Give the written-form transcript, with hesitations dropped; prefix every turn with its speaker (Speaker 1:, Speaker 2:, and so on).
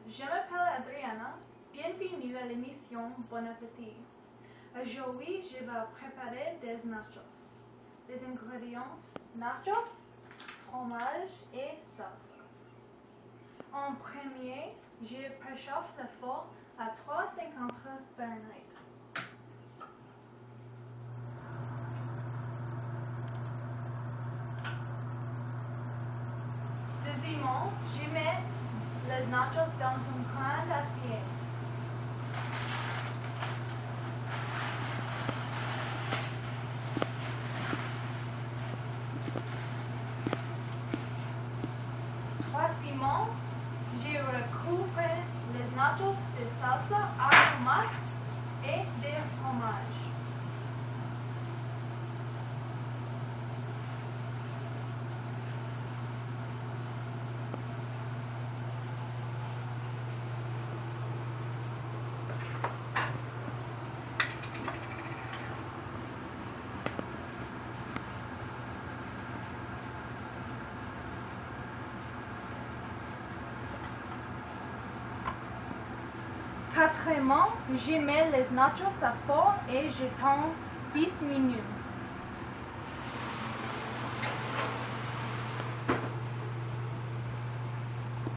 Speaker 1: je m'appelle Adriana. Bienvenue à l'émission Bon Appétit. Aujourd'hui, je vais préparer des nachos. Les ingrédients: nachos, fromage et salsa. En premier, je préchauffe le four à 350 Fahrenheit. Deuxièmement, je mets les nachos dans une grande assiette. Troisièmement, je recouvre les nachos de salsa à tomate et de fromage. Quatrièmement, je mets les nachos à fond et je tends 10 minutes.